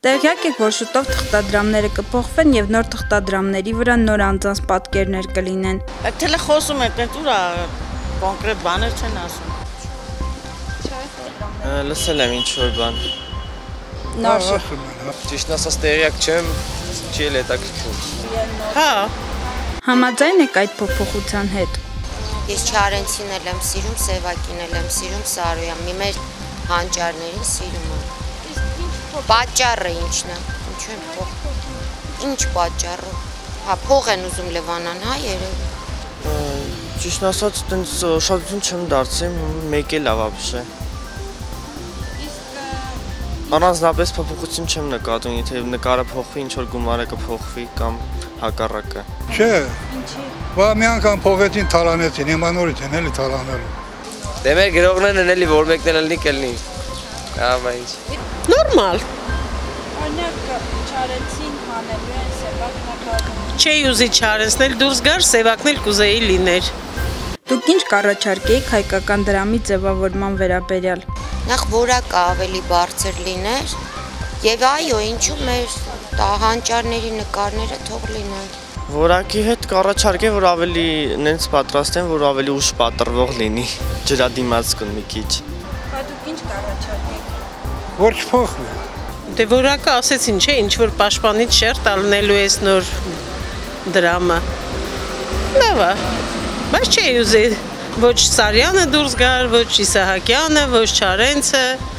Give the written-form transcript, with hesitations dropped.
Տեղյակ եք, որ շուտով թղթադրամները կփոխվեն եւ նոր թղթադրամների վրա նոր անձանց պատկերներ կլինեն։ Թելը խոսում եք, դուրա կոնկրետ բաներ չեն ասում։ Լսել եմ ինչ որ բան։ Նոր։ Ճիշտ ասած տեղյակ չեմ, չի էլ հետաքրքիր։ Հա։ Համաձայն եք այդ փոփոխության հետ։ Ես Չարենցին էլ եմ սիրում, Սևակին էլ եմ սիրում, Սարոյան, մի մեր հանճարներին սիրում եմ։ Պատճառը ինչն է, ինչու են փոխ։ Ինչ պատճառը։ Հա, փող են ուզում Լևանան, հա, երևի։ Ճիշտ ասած, տենց ուշադրություն չեմ դարձել, մեկ էլ ավաբշե։ Առանձնապես փոփոխություն չեմ նկատում, եթե նկարը փոխվի, ինչ որ գումարը կփոխվի կամ հակառակը։ Չէ։ Ինչի։ Բա մի անգամ փոխեցին, թալանեցին, հիմա նորից են էլի թալանելու։ Դե մեր գրողներն են էլի, որ մեկն էլ լինի կլինի։ Ահա ինչ։ Նորմալ։ Օրինակ Չարենցին հանելու են, Սևակն ակադեմի։ Չէի ուզի Չարենցնել դուրս գար, Սևակն էլ կուզեի լիներ։ Դուք ինչ կառաջարկեիք հայկական դրամի ձևավորման վերաբերյալ։ Նախ որակը ավելի բարձր լիներ եւ այո, ինչու մեր հանճարների նկարները թող լինեն։ Որակի հետ կառաջարկեմ, որ ավելի նենց պատրաստեմ, որ ավելի ուշ պատրվող լինի, ջրադիմացկուն մի քիչ։ Բա դուք ինչ կառաջարկեիք։ Որ չփոխվի։ Դե որակը ասեցին, չէ, ինչ որ պաշտպանից շերտ ալնելու ես նոր դրամը։ Լավ է, բայց չէի ուզի ոչ Սարյանը դուրս գար, ոչ Իսահակյանը, ոչ Չարենցը։